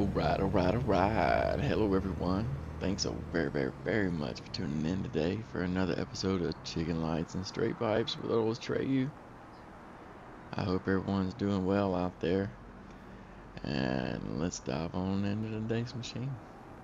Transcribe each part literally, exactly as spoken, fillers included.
Alright, alright, alright. Hello, everyone. Thanks so very, very, very much for tuning in today for another episode of Chicken Lights and Straight Vibes with old Treyu. I hope everyone's doing well out there. And let's dive on into today's machine.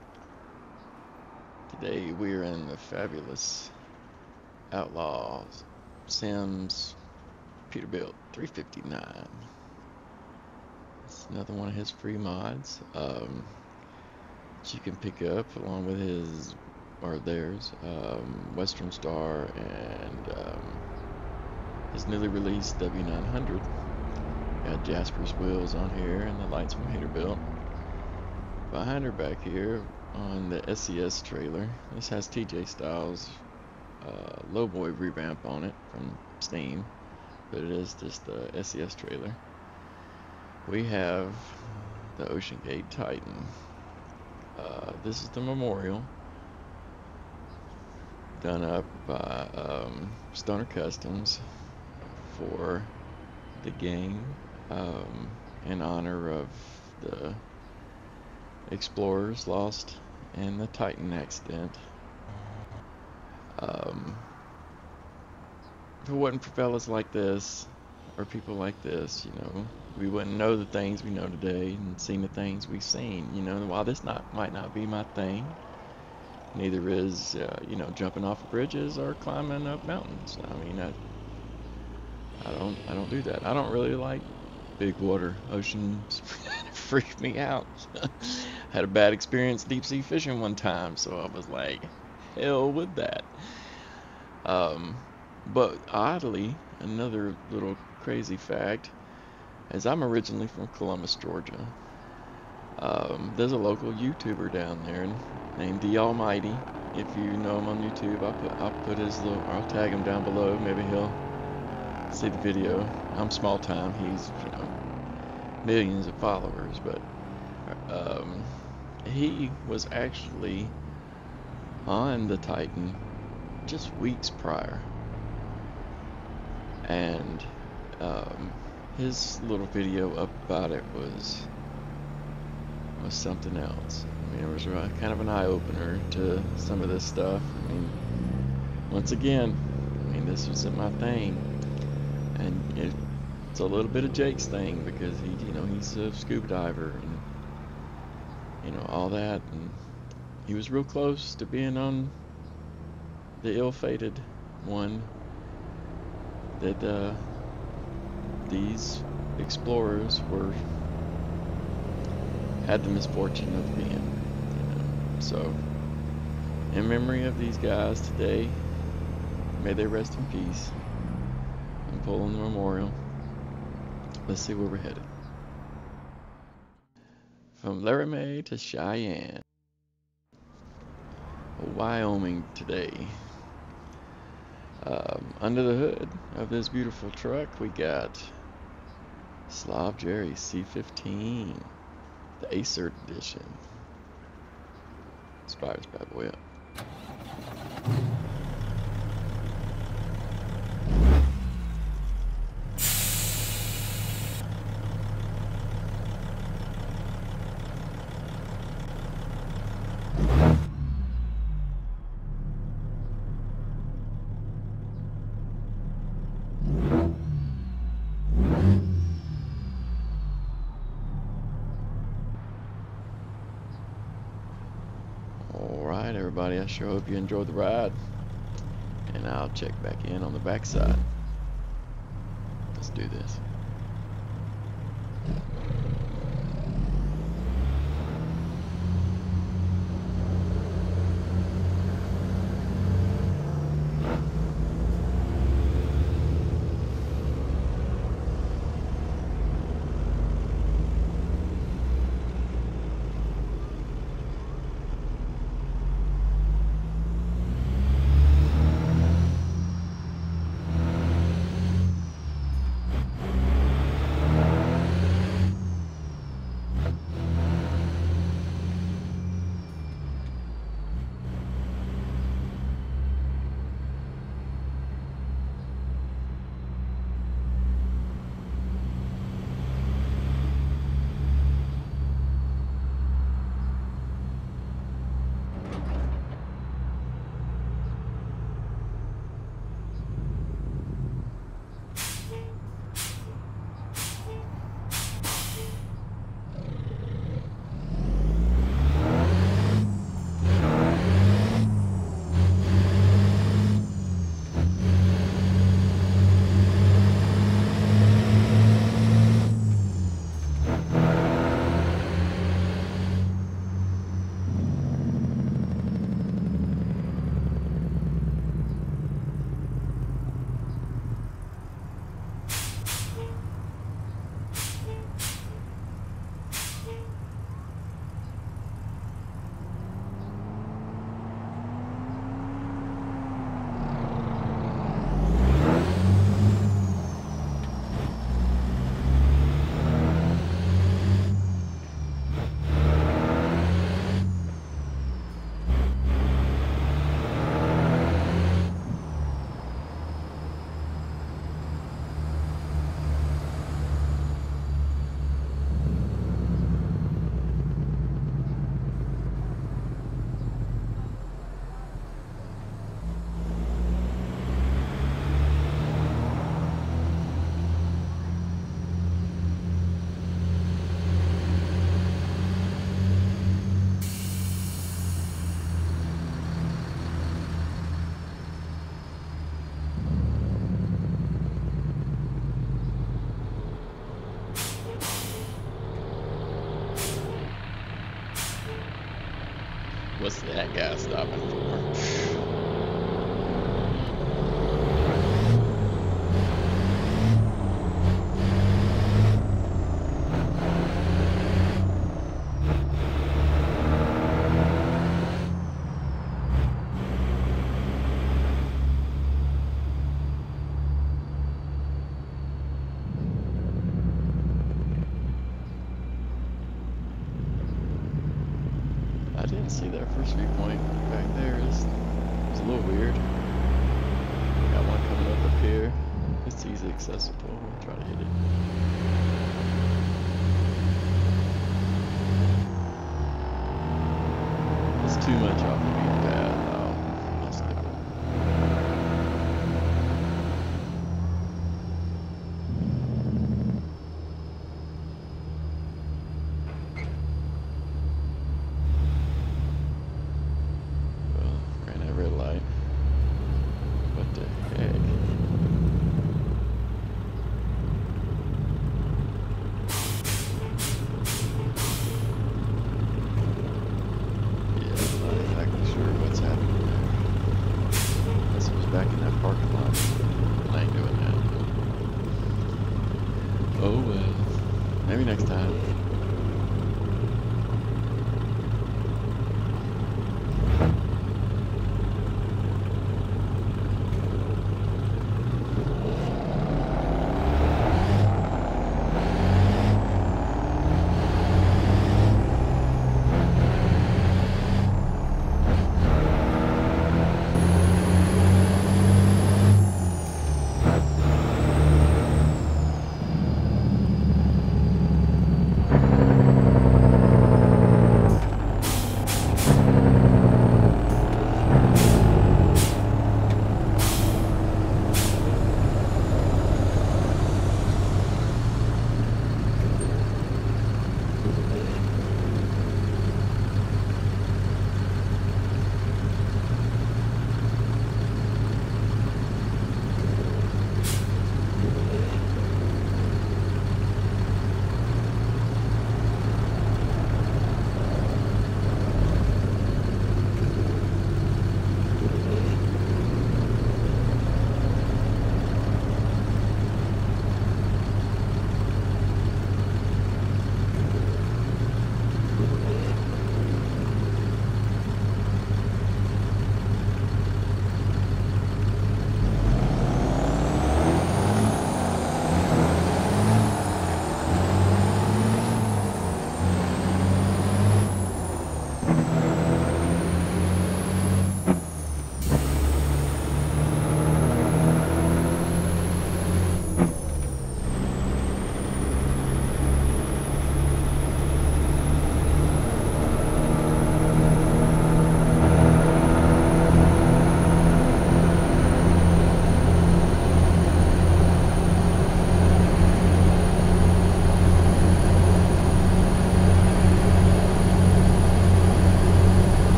Today we're in the fabulous Outlaws Sims Peterbilt three fifty-nine. It's another one of his free mods. Um, that you can pick up along with his or theirs um, Western Star and um, his newly released W nine hundred. Got Jasper's wheels on here and the lights from Peterbilt. Behind her back here on the S C S trailer, this has T J Styles uh, Lowboy revamp on it from Steam, but it is just the S C S trailer. We have the Ocean Gate Titan. Uh, this is the memorial done up by um, Stoner Customs for the game um, in honor of the explorers lost in the Titan accident. Um, if it wasn't for fellas like this, or people like this, you know, we wouldn't know the things we know today and seen the things we've seen. You know, while this not might not be my thing, neither is uh, you know, jumping off of bridges or climbing up mountains. I mean, I, I don't I don't do that. I don't really like big water. Oceans freak me out. Had a bad experience deep sea fishing one time, so I was like, hell with that. Um, but oddly, another little crazy fact is I'm originally from Columbus, Georgia. Um, there's a local YouTuber down there named The Almighty. If you know him on YouTube, I'll put I'll put his little I'll tag him down below. Maybe he'll see the video. I'm small time. He's, you know, millions of followers, but um, he was actually on the Titan just weeks prior, and um, his little video up about it was was something else. I mean, it was really kind of an eye-opener to some of this stuff. I mean, once again, I mean, this wasn't my thing, and it, it's a little bit of Jake's thing because he, you know, he's a scuba diver and, you know, all that, and he was real close to being on the ill-fated one that uh, these explorers were had the misfortune of being, you know. So, in memory of these guys today, may they rest in peace. I'm pulling the memorial. Let's see where we're headed. From Laramie to Cheyenne, Wyoming today. Um, under the hood of this beautiful truck, we got Slav Jerry C fifteen, the Acer edition. Let's fire this bad boy up. Alright, everybody, I sure hope you enjoyed the ride, and I'll check back in on the backside. Let's do this. was that guy stopping for? I didn't see that first viewpoint back there. It's, it's a little weird. Got one coming up up here. It's easy accessible. We'll try to hit it. It's too much off the beaten path. I'll, I'll skip it. Well, ran that red light. What the heck? Yeah, I'm not exactly sure what's happening there. This was back in that parking lot. I ain't doing that. Oh well. Maybe next time.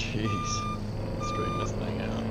Jeez. Straighten this thing out.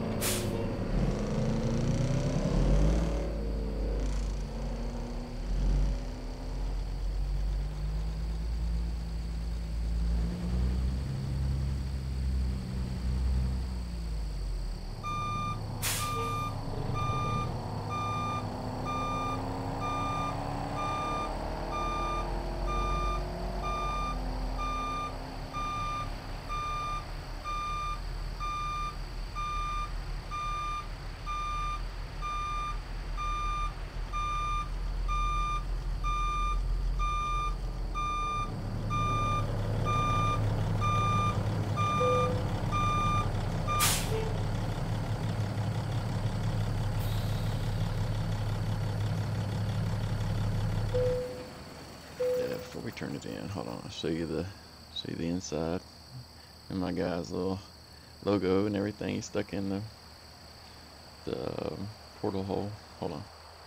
Before we turn it in, hold on, I'll show you the show you the inside and my guy's little logo and everything stuck in the the um, portal hole. Hold on.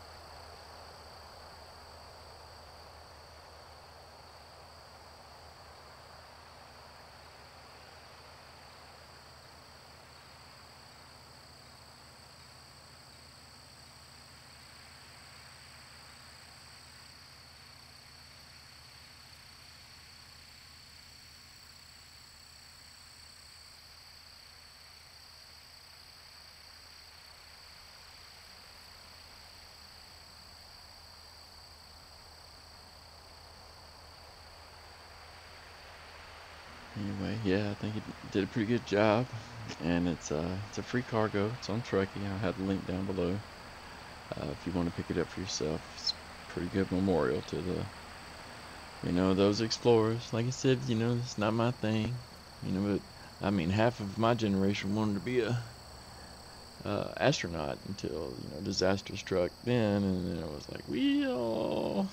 Anyway, yeah, I think he did a pretty good job, and it's uh it's a free cargo. It's on Truckee. I'll have the link down below uh, if you want to pick it up for yourself. It's a pretty good memorial to the, you know, those explorers. Like I said, you know, it's not my thing, you know, but I mean, half of my generation wanted to be a uh, astronaut until, you know, disaster struck then, and then it was like, well,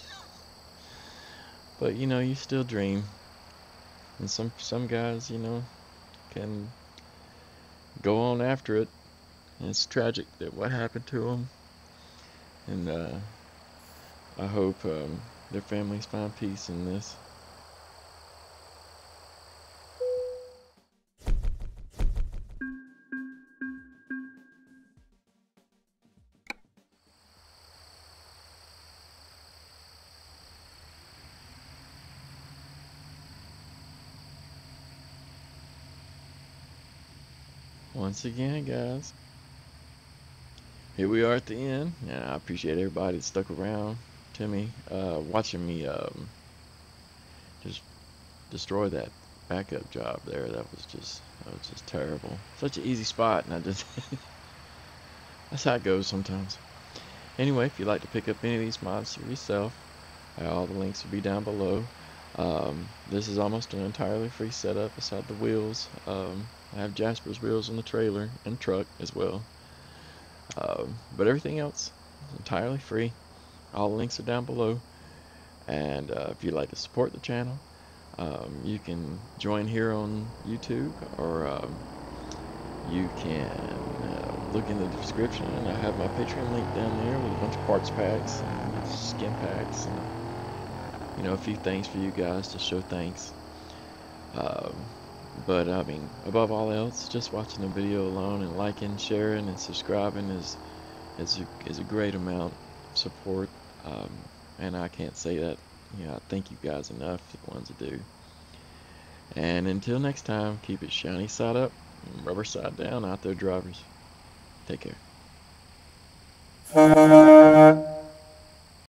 but you know, you still dream. And some some guys, you know, can go on after it. And it's tragic that what happened to them. And uh, I hope um, their families find peace in this. Once again, guys, here we are at the end, and I appreciate everybody that stuck around to me, uh, watching me um, just destroy that backup job there. That was just, that was just terrible. Such an easy spot, and I just, that's how it goes sometimes. Anyway, if you'd like to pick up any of these mods for yourself, all the links will be down below. Um, this is almost an entirely free setup aside the wheels. Um, I have Jasper's wheels on the trailer and truck as well. Um, but everything else is entirely free. All the links are down below. And uh, if you'd like to support the channel, um, you can join here on YouTube, or um, you can uh, look in the description, and I have my Patreon link down there with a bunch of parts packs and skin packs and, you know, a few things for you guys to show thanks. Um, but I mean, above all else, just watching the video alone and liking, sharing, and subscribing is is a, is a great amount of support. Um, and I can't say that, you know, I thank you guys enough, the ones that do. And until next time, keep it shiny side up, rubber side down out there, drivers. Take care.